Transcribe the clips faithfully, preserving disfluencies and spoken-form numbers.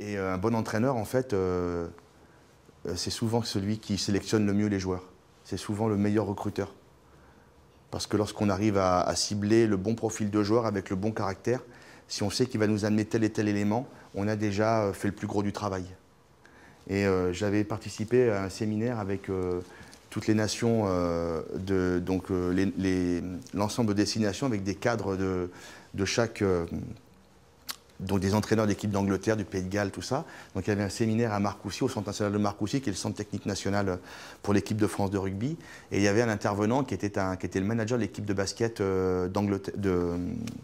Et euh, un bon entraîneur, en fait, euh, c'est souvent celui qui sélectionne le mieux les joueurs. C'est souvent le meilleur recruteur. Parce que lorsqu'on arrive à, à cibler le bon profil de joueur avec le bon caractère, si on sait qu'il va nous amener tel et tel élément, on a déjà fait le plus gros du travail. Et euh, j'avais participé à un séminaire avec euh, toutes les nations, euh, de, donc euh, les, les, l'ensemble de destinations avec des cadres de, de chaque... Euh, donc des entraîneurs d'équipe d'Angleterre, du Pays de Galles, tout ça. Donc il y avait un séminaire à Marcoussis, au Centre national de Marcoussis, qui est le centre technique national pour l'équipe de France de rugby. Et il y avait un intervenant qui était, un, qui était le manager de l'équipe de basket euh, d'Angleterre, de,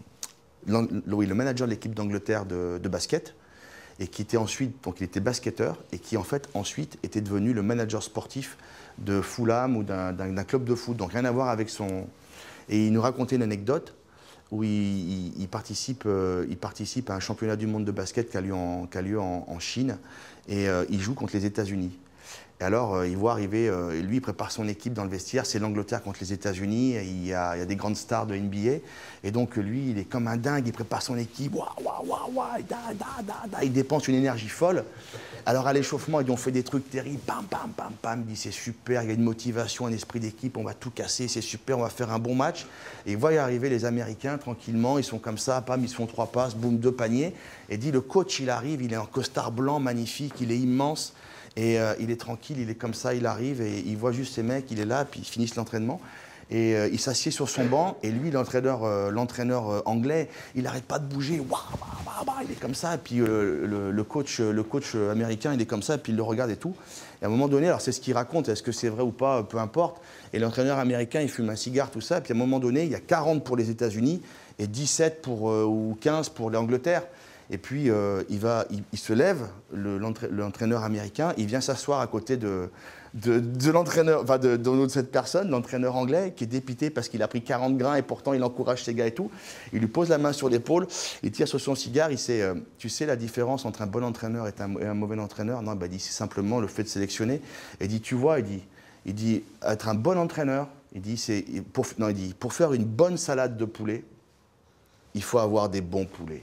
oui, le manager de l'équipe d'Angleterre de, de basket, et qui était ensuite, donc il était basketteur, et qui en fait ensuite était devenu le manager sportif de Fulham ou d'un club de foot. Donc rien à voir avec son... Et il nous racontait une anecdote où il, il, il, participe, euh, il participe à un championnat du monde de basket qui a lieu en, qui a lieu en, en Chine, et euh, il joue contre les États-Unis. Et alors, euh, il voit arriver, euh, lui, il prépare son équipe dans le vestiaire, c'est l'Angleterre contre les États-Unis, il, il y a des grandes stars de N B A, et donc lui, il est comme un dingue, il prépare son équipe, wah, wah, wah, wah, da, da, da, da, il dépense une énergie folle. Alors à l'échauffement, ils ont fait des trucs terribles, pam, pam, pam, pam, il dit c'est super, il y a une motivation, un esprit d'équipe, on va tout casser, c'est super, on va faire un bon match. Et il voit y arriver les Américains tranquillement, ils sont comme ça, pam, ils se font trois passes, boum, deux paniers. Et dit le coach, il arrive, il est en costard blanc, magnifique, il est immense. Et euh, il est tranquille, il est comme ça, il arrive et il voit juste ces mecs, il est là, puis ils finissent l'entraînement. Et euh, il s'assied sur son banc, et lui, l'entraîneur euh, l'entraîneur euh, anglais, il n'arrête pas de bouger, wah, wah, wah, wah, il est comme ça, et puis euh, le, le, coach, le coach américain, il est comme ça, et puis il le regarde et tout. Et à un moment donné, alors c'est ce qu'il raconte, est-ce que c'est vrai ou pas, peu importe, et l'entraîneur américain, il fume un cigare, tout ça, et puis à un moment donné, il y a quarante pour les États-Unis, et dix-sept pour, euh, ou quinze pour l'Angleterre. Et puis, euh, il, va, il, il se lève, l'entraîneur américain, il vient s'asseoir à côté de, de, de l'entraîneur, enfin de, de, de cette personne, l'entraîneur anglais, qui est dépité parce qu'il a pris quarante grains et pourtant il encourage ses gars et tout. Il lui pose la main sur l'épaule, il tire sur son cigare, il sait, euh, tu sais la différence entre un bon entraîneur et un, et un mauvais entraîneur? Non, bah, il dit, c'est simplement le fait de sélectionner. Et il dit, tu vois, il dit, il dit être un bon entraîneur, il dit, c'est pour, non, il dit, pour faire une bonne salade de poulet, il faut avoir des bons poulets.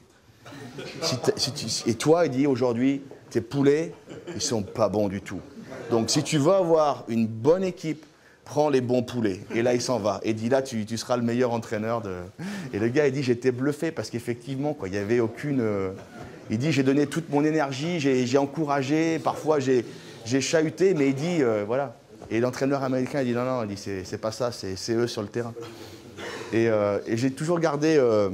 Si si tu, et toi, il dit aujourd'hui, tes poulets, ils sont pas bons du tout. Donc si tu veux avoir une bonne équipe, prends les bons poulets. Et là, il s'en va. Et il dit là, tu, tu seras le meilleur entraîneur de... Et le gars, il dit, j'étais bluffé parce qu'effectivement, il n'y avait aucune... Euh... Il dit, j'ai donné toute mon énergie, j'ai encouragé, parfois j'ai chahuté, mais il dit, euh, voilà. Et l'entraîneur américain, il dit, non, non, il dit, c'est pas ça, c'est eux sur le terrain. Et, euh, et j'ai toujours gardé... Euh,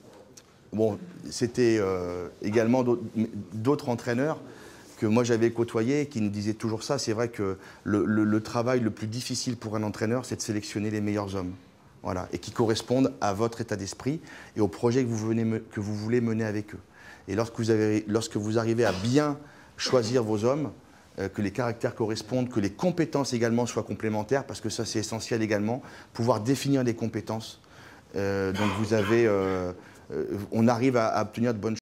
Bon, c'était euh, également d'autres entraîneurs que moi j'avais côtoyés qui nous disaient toujours ça. C'est vrai que le, le, le travail le plus difficile pour un entraîneur, c'est de sélectionner les meilleurs hommes. Voilà, et qui correspondent à votre état d'esprit et au projet que vous, venez, que vous voulez mener avec eux. Et lorsque vous, avez, lorsque vous arrivez à bien choisir vos hommes, euh, que les caractères correspondent, que les compétences également soient complémentaires, parce que ça c'est essentiel également, pouvoir définir les compétences. Euh, donc vous avez... Euh, Euh, on arrive à, à obtenir de bonnes choses.